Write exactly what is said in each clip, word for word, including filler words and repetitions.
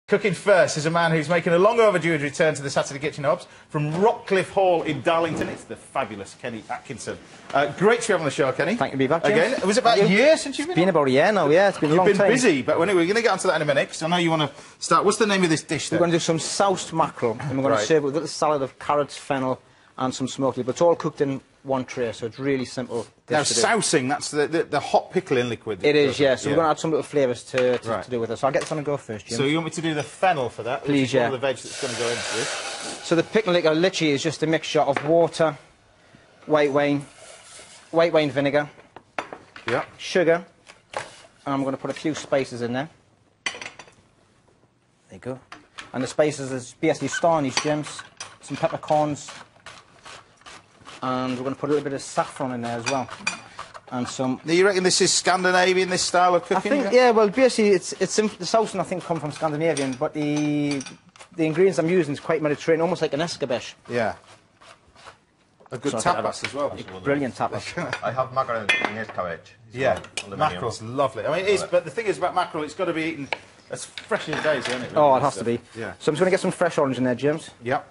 Cooking first is a man who's making a long overdue return to the Saturday Kitchen Hubs from Rockcliffe Hall in Darlington. It's the fabulous Kenny Atkinson. Uh, great to have you on the show, Kenny. Thank you to be back, James. Again, was it about a year since you've been? It's been about a year now, yeah. It's been a You've long been time. busy, but anyway, we're going to get onto that in a minute because I know you want to start. What's the name of this dish? Then? We're going to do some soused mackerel, and we're going Right. to serve it with a little salad of carrots, fennel, and some smoked meat. But it's all cooked in one tray, so it's really simple. Now, to do. sousing, that's the, the, the hot pickling liquid. It is, yeah. So yeah. we're going to add some little flavours to, to, Right. to do with it. So I'll get this on and go first, Jim. So you want me to do the fennel for that? Please, which is yeah. all the veg that's going to go into this. So the pickling liquor literally is just a mixture of water, white wine, white wine vinegar, Yeah. sugar, and I'm going to put a few spices in there. There you go. And the spices is basically star anise, James, some peppercorns, and we're going to put a little bit of saffron in there as well. And some... Now, you reckon this is Scandinavian, this style of I cooking? think, yeah, well, basically, it's, it's the sousing, I think, come from Scandinavian, but the, the ingredients I'm using is quite Mediterranean, almost like an escabeche. Yeah. A good So I think tapas as well. Brilliant tapas. I have mackerel in escabeche. Yeah, on the mackerel's lovely. I mean, it is, but the thing is about mackerel, it's got to be eaten as fresh as days, isn't it? Oh, it has to be. Yeah. So I'm just going to get some fresh orange in there, James, Yep.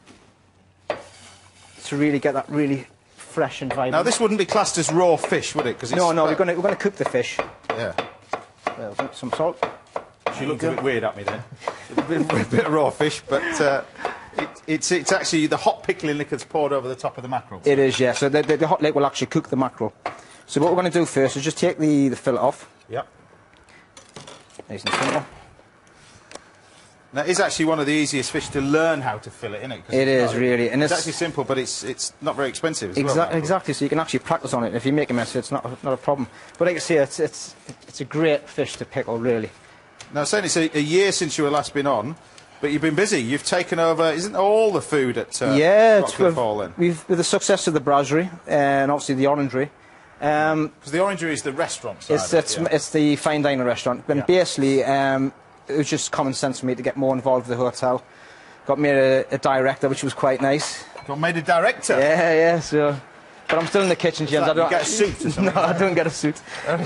to really get that really fresh and vibrant. Now, this wouldn't be classed as raw fish, would it? Because No, no, we're going to we're going to cook the fish. Yeah. Well, some salt. She looked a bit weird at me then. a, bit, a bit of raw fish, but uh, it, it's it's actually the hot pickling liquor's poured over the top of the mackerel. It is, yeah. So the, the, the hot liquor will actually cook the mackerel. So what we're going to do first is just take the, the fillet off. Yep. Nice and simple. Now, it is actually one of the easiest fish to learn how to fillet, isn't it? 'Cause It it's is, not- really, and it's, it's- actually simple, but it's it's not very expensive as well. Exactly, mackerel. exactly. So you can actually practice on it. If you make a mess, it's not a, not a problem. But like I say, it's it's it's a great fish to pickle, really. Now, saying it's a, a year since you were last been on, but you've been busy. You've taken over, isn't all the food at uh, yeah, it's Rockcliffe with, Hall then? we've with the success of the brasserie and obviously the orangery. Um, Because the Orangery is the restaurant side. It's of it, it's, yeah. it's the fine dining restaurant. But Yeah. basically, um, it was just common sense for me to get more involved with the hotel. Got me a, a director, which was quite nice. Got made a director. Yeah, yeah. So, but I'm still in the kitchen, James. that, I don't you get a suit or something? No, I don't get a suit.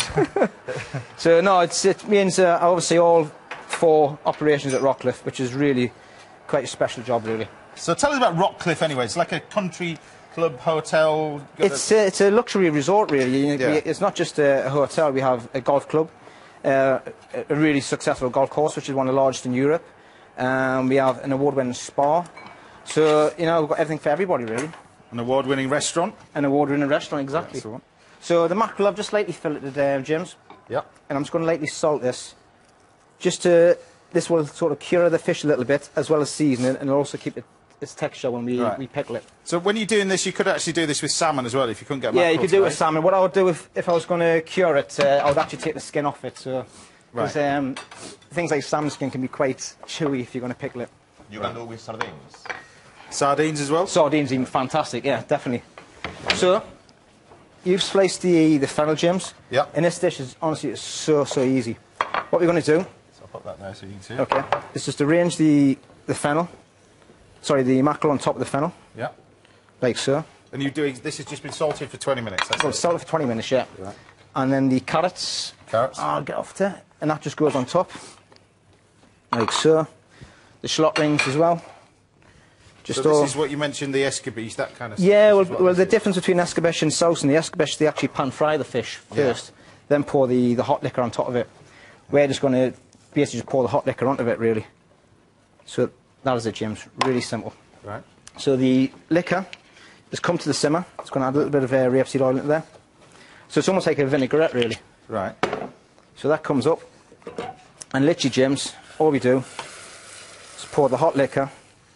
So no, it's, it means uh, obviously all four operations at Rockcliffe, which is really quite a special job, really. So tell us about Rockcliffe anyway. It's like a country club hotel. got It's a, it's a luxury resort, really. You- Yeah. we- It's not just a, a hotel. We have a golf club, uh, a a really successful golf course, which is one of the largest in Europe. Um, we have an award-winning spa. So, you know, we've got everything for everybody, really. an award-winning restaurant. An award-winning restaurant, exactly. That's the one. So the mackerel, I've just lightly filleted, uh, James, Yep. and I'm just going to lightly salt this, just to, this will sort of cure the fish a little bit, as well as season it, and it'll also keep it, its texture when we, Right. we pickle it. So when you're doing this, you could actually do this with salmon as well if you couldn't get Yeah, mackerel you could do it with today. salmon. What I would do if, if I was going to cure it, uh, I would actually take the skin off it. So, because Right. um, things like salmon skin can be quite chewy if you're going to pickle it. You can do with sardines. Sardines as well. Sardines even fantastic, yeah, definitely. So, you've sliced the the fennel, James. Yeah. And this dish is honestly it's so so easy. What we're going to do, So I'll put that there so you can see it. okay, is just arrange the the fennel, sorry, the mackerel on top of the fennel, Yeah. like so. And you doing this has just been salted for twenty minutes. That's So it. salt it for twenty minutes, yeah. Right. And then the carrots. Carrots. I'll get off there, and that just goes on top, like so. The shallot rings as well. Just So all. this is what you mentioned, the escabeche, that kind of stuff. Yeah, well, This is what well, the this is. difference between escabeche and sauce and the escabeche, they actually pan fry the fish Yeah. first, then pour the, the hot liquor on top of it. We're just going to basically just pour the hot liquor onto it, really. So that is it, James. Really simple. Right. So the liquor has come to the simmer. It's going to add a little bit of uh, rapeseed oil into there. So it's almost like a vinaigrette, really. Right. So that comes up, and literally, James, all we do is pour the hot liquor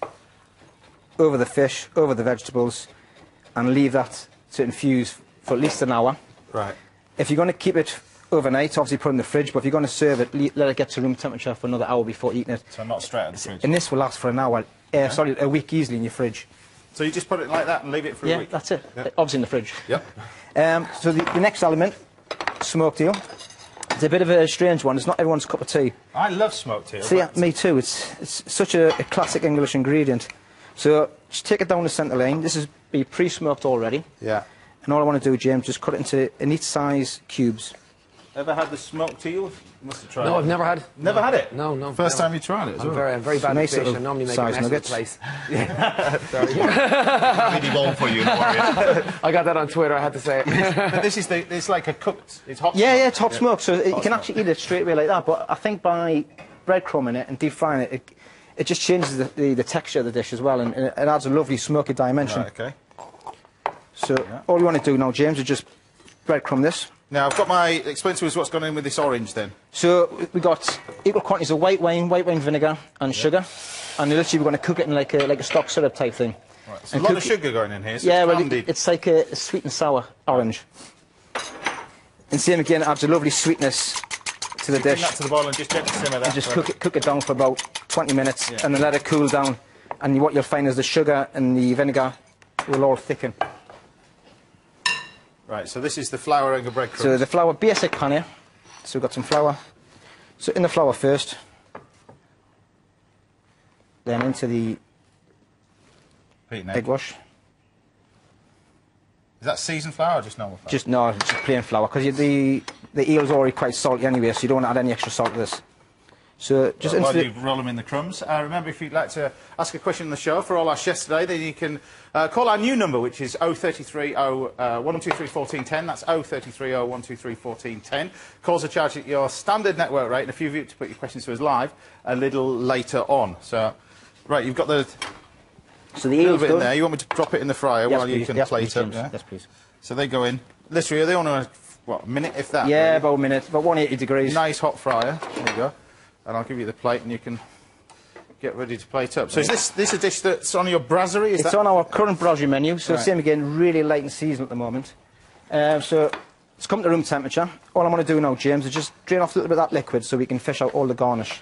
over the fish, over the vegetables, and leave that to infuse for at least an hour. Right. If you're going to keep it overnight, obviously put it in the fridge, but if you're going to serve it, le- let it get to room temperature for another hour before eating it. So not straight out of the fridge. And this will last for an hour, uh, sorry, a week easily in your fridge. So you just put it like that and leave it for a Yeah, week? that's it. Yeah. Uh, Obviously in the fridge. Yep. Um, so the, the next element, smoked eel. It's a bit of a strange one. It's not everyone's cup of tea. I love smoked eel. See, but- me too. It's, it's such a, a classic English ingredient. So just take it down the centre line. This is be pre-smoked already. Yeah. And all I want to do, James, just cut it into in each size cubes. Ever had the smoked eel? You must have tried No, it. I've never had. Never no. had it? No, no. First never. time you tried it as I'm well? very, I'm very bad at nice fish. little I normally make a size mess nuggets. of the place. Yeah. Sorry. Really going for you, Warrior. I got that on Twitter. I had to say it. But this is the, it's like a cooked, it's hot Yeah, smoked. yeah, top smoke, so you can smoke. actually eat it straight away like that. But I think by breadcrumbing it and deep frying it, it, it just changes the, the, the texture of the dish as well, and, and it adds a lovely smoky dimension. Right, okay. So all you want to do now, James, is just breadcrumb this. Now, I've got my, explain to us what's gone in with this orange then. So we got equal quantities of white wine, white wine vinegar, and sugar, and literally we're going to cook it in like a like a stock syrup type thing. Right, so a And lot cook of it- sugar going in here, so Yeah, it's well, candied. it, it's like a, a sweet and sour orange. And same again, adds a lovely sweetness to the Bring dish. that to the boil and just gently simmer that. And just for- cook it, cook it down for about twenty minutes, Yeah. and then let it cool down. And what you'll find is the sugar and the vinegar will all thicken. Right, so this is the flour and the breadcrumbs. So the flour, basic pan here. So we've got some flour. So in the flour first, then into the Beaten egg. egg wash. Is that seasoned flour or just normal flour? Just no, just plain flour, because the the eel's already quite salty anyway, so you don't want to add any extra salt to this. So just Well, into while the, you roll them in the crumbs. Uh, remember, if you'd like to ask a question on the show for all our chefs today, then you can uh, call our new number, which is oh three three oh one two three one four one oh. That's oh three three oh one two three one four one oh. Calls are charged at your standard network rate, and a few of you to put your questions to us live a little later on. So, right, you've got the so the little eel's bit in done. there. You want me to drop it in the fryer Yes, while you please. can Yes, plate please, up? James. Yeah? Yes, please. So they go in. Literally, they only want, what, a minute, if that? Yeah, really? about a minute, about one eighty degrees. Nice hot fryer. There you go. And I'll give you the plate, and you can get ready to plate up. So is this this a dish that's on your brasserie? Is It's that on our current brasserie menu, so Right. same again, really light and seasoned at the moment. Um, so it's come to room temperature. All I'm going to do now, James, is just drain off a little bit of that liquid so we can fish out all the garnish.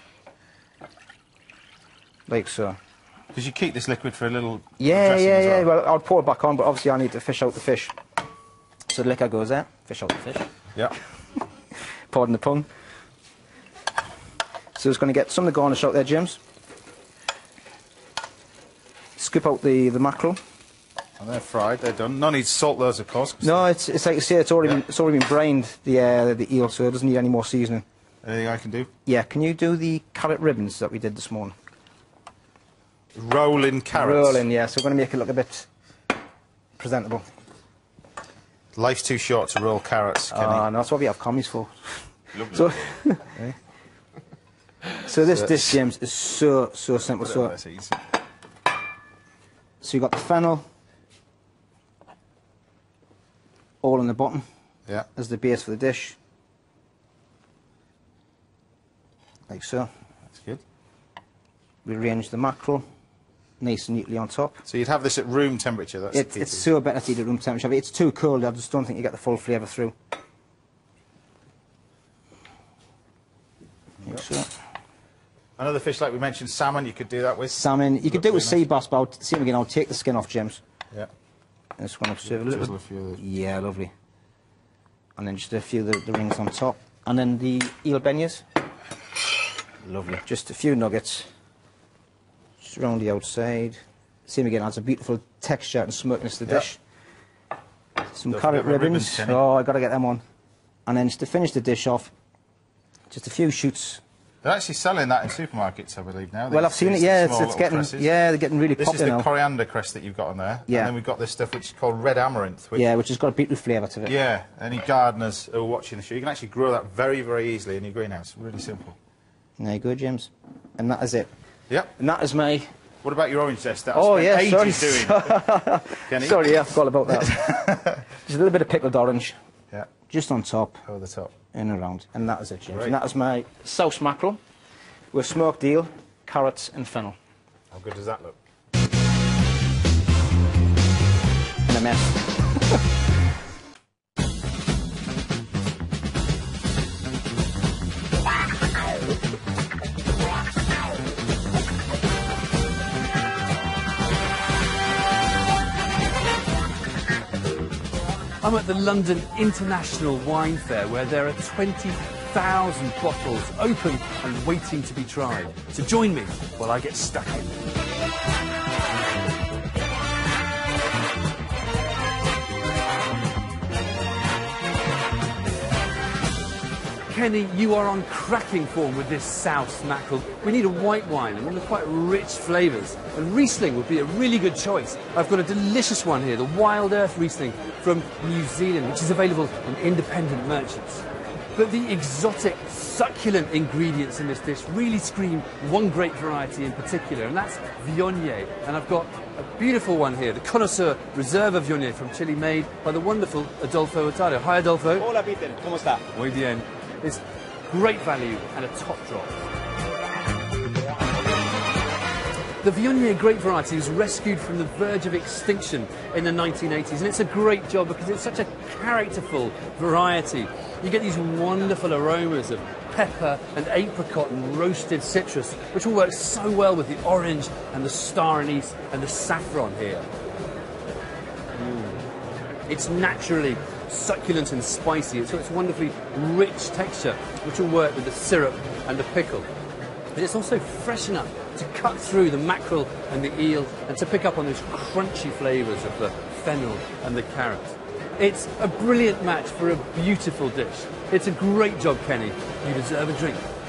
Like so. Because you keep this liquid for a little Yeah, dressing yeah, as yeah. well. Well, I'll pour it back on, but obviously I need to fish out the fish. So the liquor goes there. Fish out the fish. Yeah. Pardon the pun. So it's going to get some of the garnish out there, James. Scoop out the, the mackerel. And they're fried. They're done. No need to salt those, of course. 'cause No, it's, it's like you say, it's already, Yeah. been, it's already been brained, the, uh, the eel, so it doesn't need any more seasoning. Anything I can do? Yeah, can you do the carrot ribbons that we did this morning? Rolling carrots. Rolling, yeah, so we're going to make it look a bit presentable. Life's too short to roll carrots, Kenny. Ah, no, that's what we have commies for. Lovely. So, so this So- dish, James, is so, so simple. So, That's easy. so you've got the fennel, all in the bottom, Yeah. as the base for the dish. Like so. That's good. We arrange the mackerel, nice and neatly on top. So you'd have this at room temperature. That's It, the key it's to so better to eat at room temperature. If it's too cold, I just don't think you get the full flavour through. Like so. Another fish like we mentioned, salmon, you could do that with. Salmon, you could do it with Really sea bass, but I'll, same again, I'll take the skin off, James. Yeah. And just want to serve a Chisel little. a few of those. Yeah, lovely. And then just a few of the, the rings on top. And then the eel beignets. Lovely. Just a few nuggets. Just around the outside. Same again, adds a beautiful texture and smokiness to the Yep. dish. Some Don't carrot forget my ribbons. ribbons, Kenny. Oh, I got to get them on. And then just to finish the dish off, just a few shoots. They're actually selling that in supermarkets, I believe, now. Well, these- I've seen it, these yeah, it's, small it's little getting, cresses. yeah, they're getting really This is popular the now. coriander crest that you've got on there. Yeah. And then we've got this stuff which is called red amaranth. Which, Yeah, which has got a beetroot flavour to it. Yeah, any gardeners who are watching the show, you can actually grow that very, very easily in your greenhouse. Really simple. There you go, James. And that is it. Yep. And that is my... What about your orange zest? That Oh, I yeah, spent sorry. ages doing. Kenny? Sorry, yeah, I forgot about that. Just a little bit of pickled orange, Yeah, just on top, over the top. in and around. And that is it, James. Great. And that is my sauce mackerel with smoked eel, carrots and fennel. How good does that look? In a mess. I'm at the London International Wine Fair, where there are twenty thousand bottles open and waiting to be tried. So join me while I get stuck in. Kenny, you are on cracking form with this South mackerel. We need a white wine and one with quite rich flavours. And Riesling would be a really good choice. I've got a delicious one here, the Wild Earth Riesling from New Zealand, which is available from independent merchants. But the exotic, succulent ingredients in this dish really scream one great variety in particular, and that's Viognier. And I've got a beautiful one here, the Connoisseur Reserva Viognier from Chile, made by the wonderful Adolfo Hurtado. Hi, Adolfo. Hola, Peter. ¿Cómo está? Muy bien. It's great value and a top drop. The Viognier grape variety was rescued from the verge of extinction in the nineteen eighties, and it's a great job because it's such a characterful variety. You get these wonderful aromas of pepper and apricot and roasted citrus, which all works so well with the orange and the star anise and the saffron here. Mm. It's naturally succulent and spicy. It's got this wonderfully rich texture, which will work with the syrup and the pickle. But it's also fresh enough to cut through the mackerel and the eel and to pick up on those crunchy flavours of the fennel and the carrot. It's a brilliant match for a beautiful dish. It's a great job, Kenny. You deserve a drink.